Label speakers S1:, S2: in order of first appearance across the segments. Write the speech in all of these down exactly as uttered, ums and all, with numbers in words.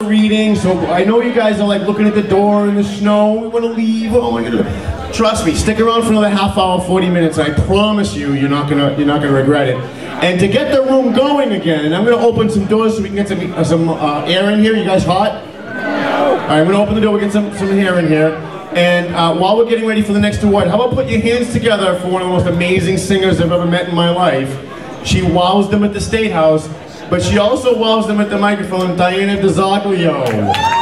S1: reading, so I know you guys are like looking at the door in the snow. We want to leave. Oh my God! Trust me, stick around for another half hour, forty minutes. I promise you, you're not gonna, you're not gonna regret it. And to get the room going again, I'm gonna open some doors so we can get some, uh, some uh, air in here. You guys hot? All right, I'm gonna open the door. We get some, some air in here. And uh, while we're getting ready for the next award, how about put your hands together for one of the most amazing singers I've ever met in my life. She wows them at the State House, but she also wows them at the microphone, Diana DeZoglio.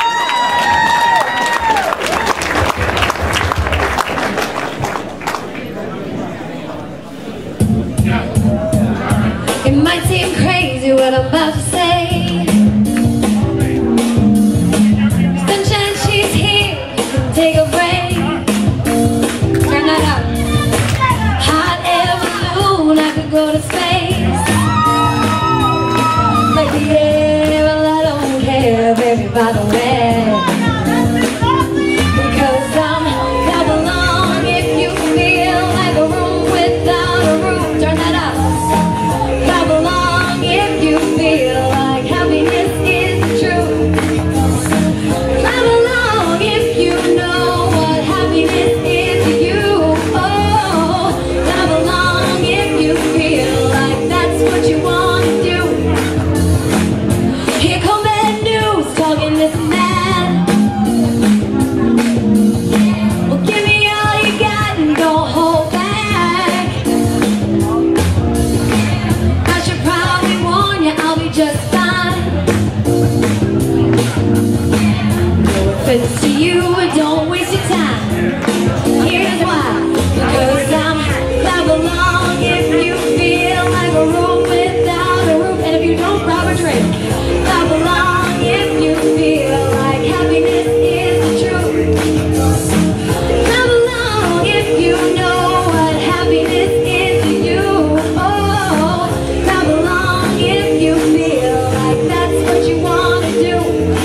S2: It might seem crazy what I'm about to say. Sunshine, she's here, take a break. Turn that up. Hot air balloon, I could go to space. Like the air, well I don't care, baby, by the way. Because I'm come along if you feel like a room without a roof. Turn that up. Come along if you feel like happiness is the truth. Come along if you know what happiness is to you. Oh, come along if you feel like that's what you want to do. Here come bad news, talking this and that. Well, give me all you got and don't hold back. I should probably warn you, I'll be just fine. No offense to you, but don't waste your time. Here's why. Because I'm clap along if you feel like a room without a roof. And if you don't, grab a drink. Clap along if you feel like happiness is the truth. Clap along if you know what happiness is to you. Oh, clap along if you feel like that's what you want to do.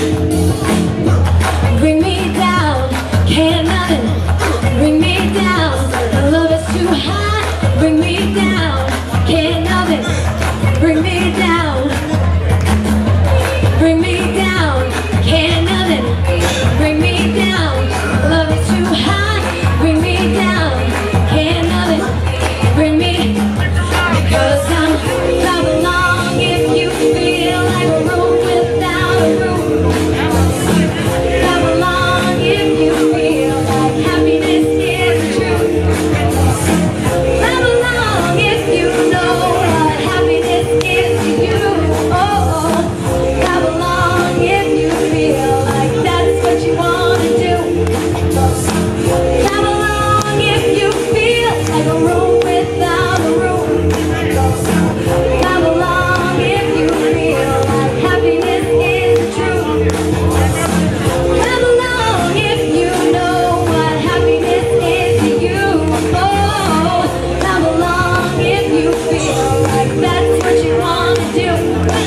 S2: Bring me down, can't nothing. Bring me down, my love is too hot. Bring me down, can't nothing. Bring me down. Bring me down, can't nothing. Bring me down, love is too hot. Bring me down, can't nothing. Bring me, because I'm clap along if you feel like a room without a roof. Clap along if you feel like happiness is the truth. Clap along if you know what happiness is to you. Oh, clap along if you feel like that's what you want to do. Clap along if you feel like a room without a roof. Clap along if you feel like happiness is the truth. Clap along if you know what happiness is to you. Oh, clap along if you feel like that's what you want to do.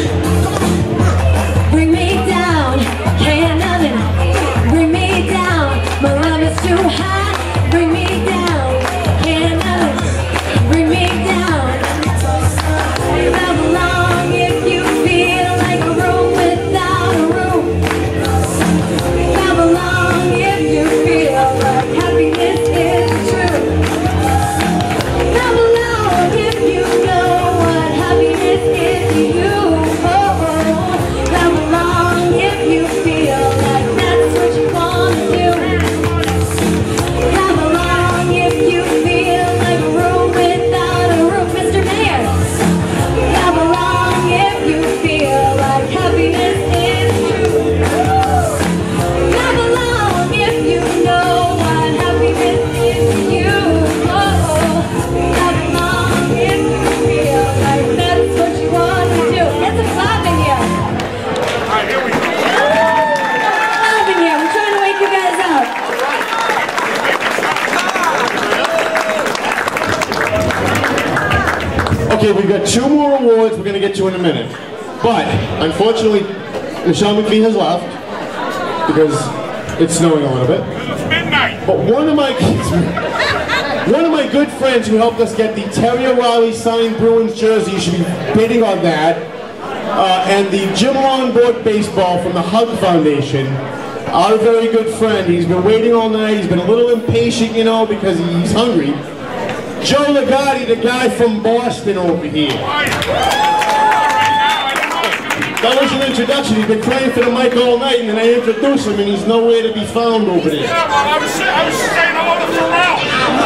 S2: Bring me down, can't nothing. Bring me down, my love is too hot. Bring me down, can't nothing. Bring me down. Clap along if you feel like a room without a roof. Clap along if you feel like happiness is the truth. Clap along if you know what happiness is to you. Oh, clap along if you feel like that's what you want to do. Clap along if you feel like a room without a roof, Mister Mayor. Clap along if you feel like happiness is true. Clap along if you know what happiness is to you. Oh, clap along if you feel like that's what you want to do. Get some clap in here.
S3: All right, here we go.
S2: Clap in here. We're trying to wake you guys up.
S1: Okay, we've got two more awards we're going to get to in a minute. But, unfortunately, Michelle McPhee has left because it's snowing a little bit.
S3: It's midnight.
S1: But one of my one of my good friends who helped us get the Terry O'Reilly signed Bruins jersey, you should be bidding on that. uh, and the Jim Longboard Baseball from the Hug Foundation. Our very good friend. He's been waiting all night. He's been a little impatient, you know, because he's hungry. Joe Legatti, the guy from Boston over here. That was an introduction. He's been praying for the mic all night, and then I introduced him, and he's nowhere to be found over there.
S3: Yeah, well, I was, I was saying hello to Pharrell.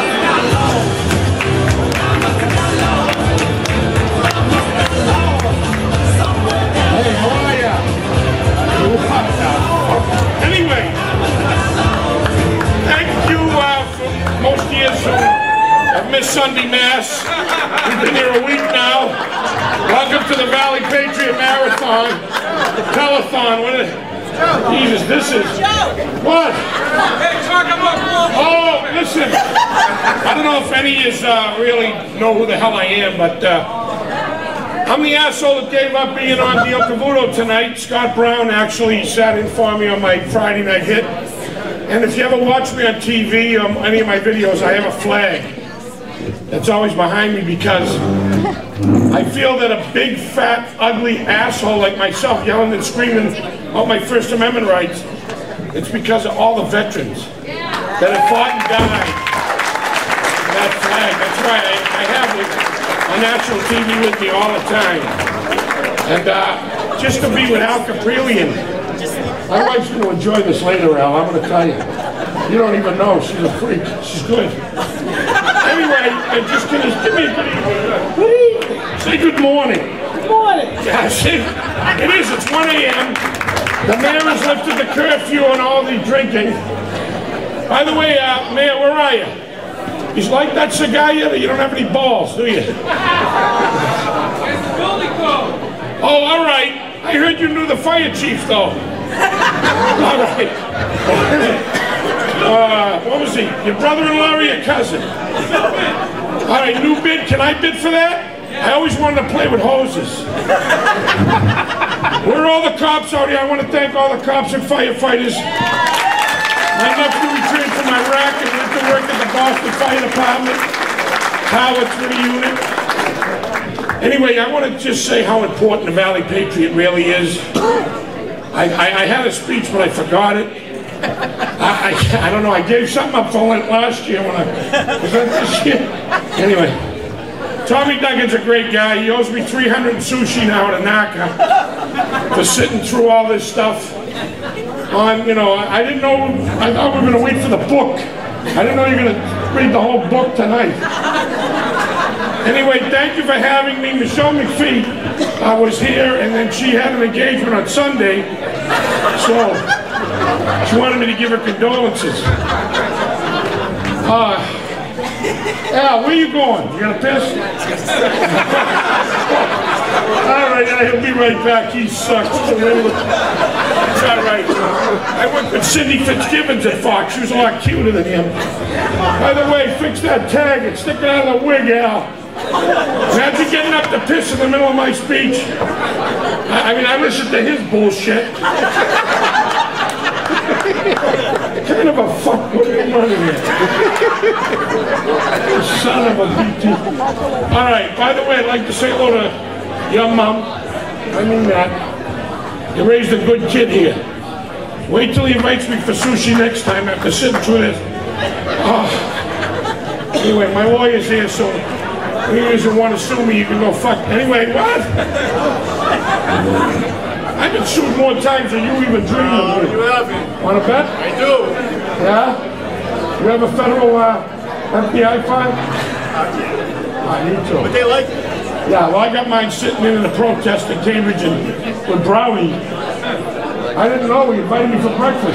S1: Hey, how are ya?
S3: Anyway, thank you uh, for most years who have missed Sunday Mass. We've been here a week now. Welcome to the Valley Patriot Marathon. Telethon. What is Jesus, this is... What? Oh, listen. I don't know if any of you uh, really know who the hell I am, but uh, I'm the asshole that gave up being on Neil Cavuto tonight. Scott Brown actually sat in for me on my Friday night hit. And if you ever watch me on T V or any of my videos, I have a flag that's always behind me because I feel that a big, fat, ugly asshole like myself yelling and screaming about my First Amendment rights, it's because of all the veterans that have fought and died for that flag. That's why I, I have it on national T V with me all the time. And uh, just to be with Al Caprillion. My wife's going to enjoy this later, Al, I'm going to tell you. You don't even know, she's a freak. She's good. Anyway, I'm just going to give me a good evening. Good evening. Say good morning. Good morning. Yeah, see, it is, it's one A M The mayor has lifted the curfew on all the drinking. By the way, uh, Mayor, where are you? He's like that cigar yet, or you don't have any balls, do you? Oh, all right. I heard you knew the fire chief, though. All right. Uh, what was he? Your brother-in-law or your cousin? All right, new bid. Can I bid for that? I always wanted to play with hoses. Where are all the cops out here? I want to thank all the cops and firefighters. My nephew returned from Iraq and went to work at the Boston Fire Department, Power three unit. Anyway, I want to just say how important the Valley Patriot really is. I, I, I had a speech, but I forgot it. I, I, I don't know, I gave something up for Lent last year when I was at this year. Anyway, Tommy Duggan's a great guy. He owes me three hundred sushi now at Anaka for sitting through all this stuff. On, you know, I didn't know, I thought we were going to wait for the book. I didn't know you were going to read the whole book tonight. Anyway, thank you for having me. Michelle McPhee uh, was here, and then she had an engagement on Sunday, so she wanted me to give her condolences. Uh, Al, where you going? You gonna piss? All right, he'll be right back. He sucks. It's all right. I worked with Cindy Fitzgibbons at Fox. She was a lot cuter than him. By the way, fix that tag and stick it out of the wig, Al. Imagine getting up to piss in the middle of my speech. I, I mean, I listened to his bullshit. What kind of a fuck what are you running here? Son of a B T. All right, by the way, I'd like to say hello to your mom. I mean that. You raised a good kid here. Wait till he invites me for sushi next time after sitting through this. Oh. Anyway, my lawyer's here, so if you guys want to sue me, you can go fuck. Anyway, what? I've been sued more times than you even dreamed of.
S1: You haven't.
S3: Want to bet?
S1: I do.
S3: Yeah? You have a federal uh, F B I file? I need to.
S1: But they like it.
S3: Yeah, well, I got mine sitting in a protest in Cambridge and with Brownie. I didn't know. He invited me for breakfast.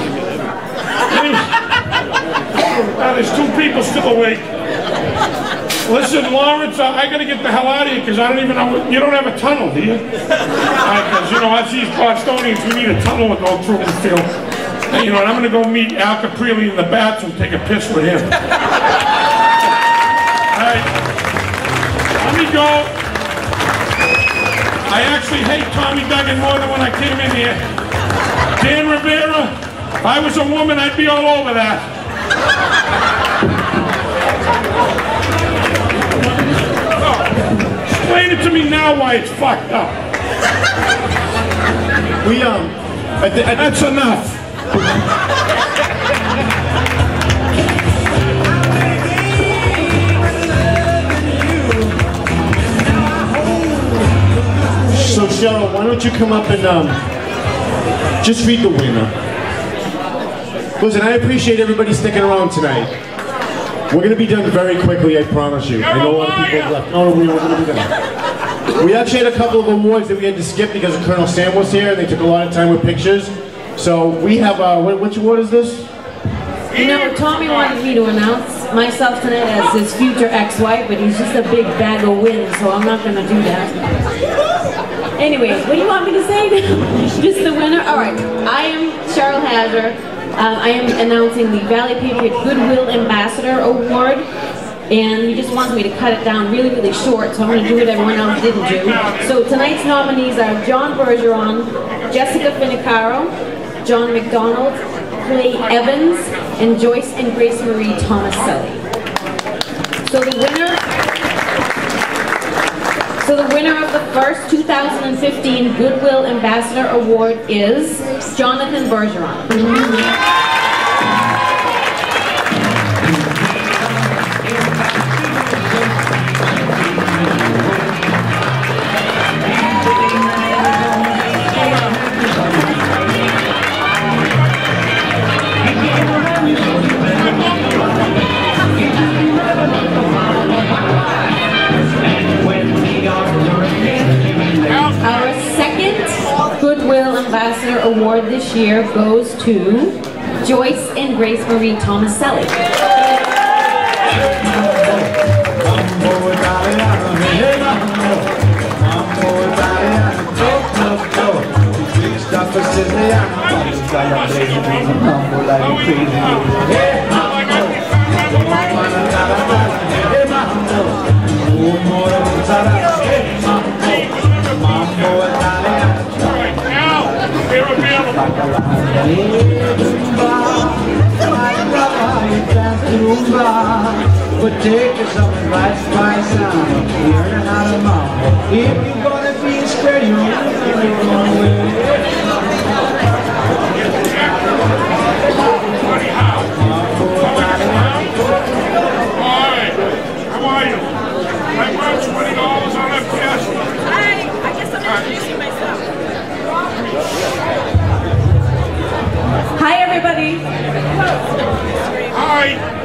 S3: Now, there's two people still awake. Listen, Lawrence, uh, I got to get the hell out of here because I don't even know. You don't have a tunnel, do you? Because, you know, us these Bostonians, we need a tunnel to go through and feel. And, you know, and I'm going to go meet Al Caprilli in the bathroom, take a piss with him. All right. Let me go. I actually hate Tommy Duggan more than when I came in here. Dan Rivera, if I was a woman, I'd be all over that. Explain it to me now why it's fucked up.
S1: We, um, I th I
S3: That's enough.
S1: So Cheryl, why don't you come up and um, just read the winner. Listen, I appreciate everybody sticking around tonight. We're going to be done very quickly, I promise you. I know a lot of people have left. No, we we're going to be done. We actually had a couple of awards that we had to skip because Colonel Sam was here and they took a lot of time with pictures. So we have, uh, what, which award is this?
S4: You know, Tommy wanted me to announce myself tonight as his future ex-wife, but he's just a big bag of wind, so I'm not going to do that. Anyway, what do you want me to say? Just the winner? All right, I am Cheryl Hazard. Um, I am announcing the Valley Patriot Goodwill Ambassador Award, and he just wants me to cut it down really, really short, so I'm going to do what everyone else didn't do. So tonight's nominees are John Bergeron, Jessica Finicaro, John McDonald, Clay Evans, and Joyce and Grace Marie Tomaselli. So the winner, so the winner of the first two thousand fifteen Goodwill Ambassador Award is Jonathan Bergeron. Ambassador Award this year goes to Joyce and Grace Marie Tomaselli.
S5: But take yourself and right by sound. Learn how to mount. If you're gonna be square, you're gonna win.
S3: Alright, how are you? I want twenty dollars on that cash.
S6: Hi, I guess I'm introducing myself.
S4: Hi, everybody.
S3: Hi.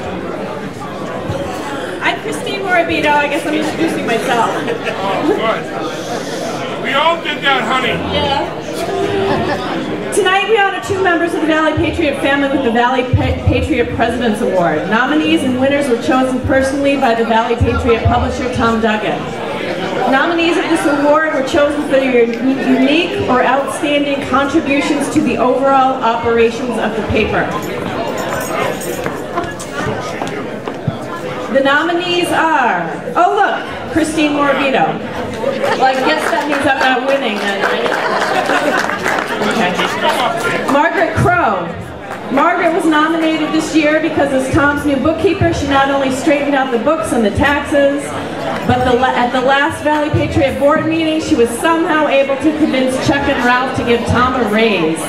S6: I'm Christine Morabito. I guess I'm introducing myself.
S3: Oh, good. We all did that, honey.
S6: Yeah. Tonight we honor two members of the Valley Patriot family with the Valley pa Patriot President's Award. Nominees and winners were chosen personally by the Valley Patriot publisher, Tom Duggan. Nominees of this award were chosen for their unique or outstanding contributions to the overall operations of the paper. The nominees are, oh look, Christine Morabito. Well, I guess that means I'm not winning then, right? Okay. Margaret Crow. Margaret was nominated this year because as Tom's new bookkeeper, she not only straightened out the books and the taxes, but the, at the last Valley Patriot board meeting, she was somehow able to convince Chuck and Ralph to give Tom a raise.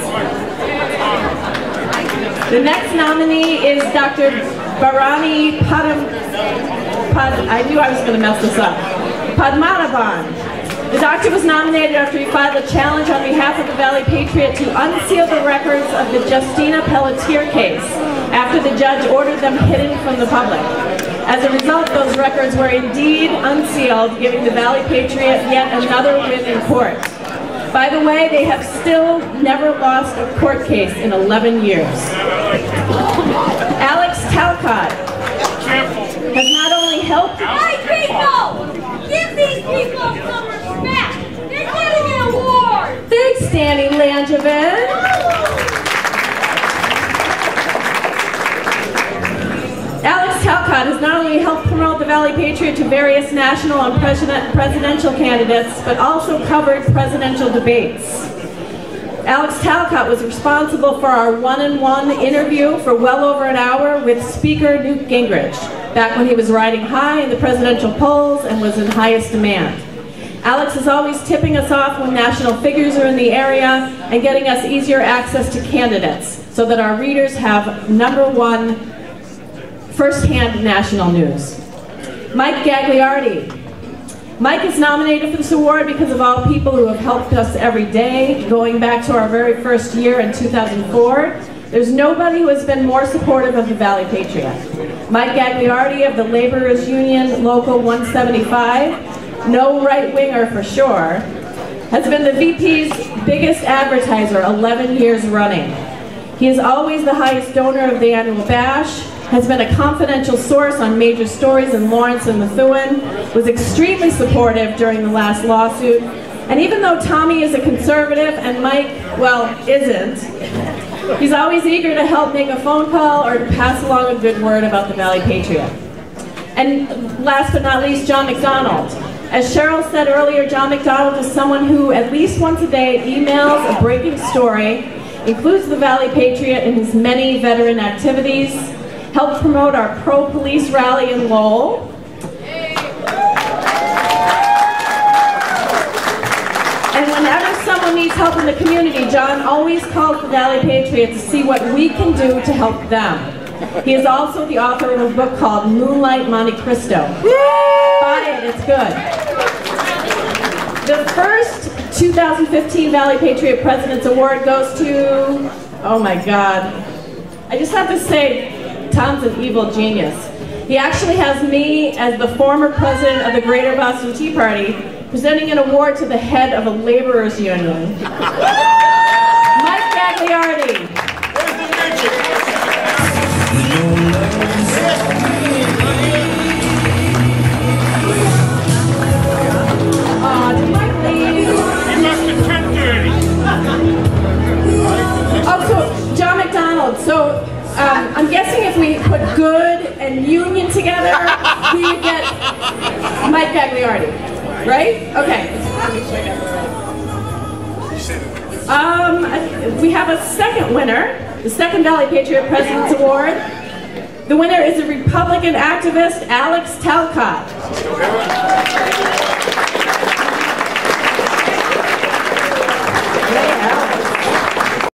S6: The next nominee is Doctor Bharani Padam, Pad, I knew I was going to mess this up, Padmanabhan. The doctor was nominated after he filed a challenge on behalf of the Valley Patriot to unseal the records of the Justina Pelletier case after the judge ordered them hidden from the public. As a result, those records were indeed unsealed, giving the Valley Patriot yet another win in court. By the way, they have still never lost a court case in eleven years. Alex Talcott has not only helped...
S2: Hey people! Give these people some respect! They're getting an award!
S4: Thanks, Danny Langevin. Alex Talcott has not only helped promote the Valley Patriot to various national and president, presidential candidates, but also covered presidential debates. Alex Talcott was responsible for our one-on-one interview for well over an hour with Speaker Newt Gingrich, back when he was riding high in the presidential polls and was in highest demand.
S6: Alex is always tipping us off when national figures are in the area and getting us easier access to candidates so that our readers have number one first-hand national news. Mike Gagliardi. Mike is nominated for this award because of all people who have helped us every day, going back to our very first year in two thousand four. There's nobody who has been more supportive of the Valley Patriot. Mike Gagliardi of the Laborers Union Local one seventy-five, no right-winger for sure, has been the V P's biggest advertiser eleven years running. He is always the highest donor of the annual bash, has been a confidential source on major stories in Lawrence and Methuen, was extremely supportive during the last lawsuit, and even though Tommy is a conservative and Mike, well, isn't, he's always eager to help make a phone call or to pass along a good word about the Valley Patriot. And last but not least, John McDonald. As Cheryl said earlier, John McDonald is someone who at least once a day emails a breaking story, includes the Valley Patriot in his many veteran activities, helped promote our pro-police rally in Lowell, and whenever someone needs help in the community, John always calls the Valley Patriot to see what we can do to help them. He is also the author of a book called Moonlight Monte Cristo. Buy it, it's good. The first two thousand fifteen Valley Patriot President's Award goes to, oh my God, I just have to say, Tom's an evil genius. He actually has me as the former president of the Greater Boston Tea Party presenting an award to the head of a laborers union. Mike Gagliardi. Aw, did Mike leave?
S3: He left at ten thirty.
S6: Oh, so John McDonald. So um, I'm guessing if we put good and union together, we would get Mike Gagliardi, right? Okay. Um, we have a second winner, the second Valley Patriot President's Award. The winner is a Republican activist, Alex Talcott.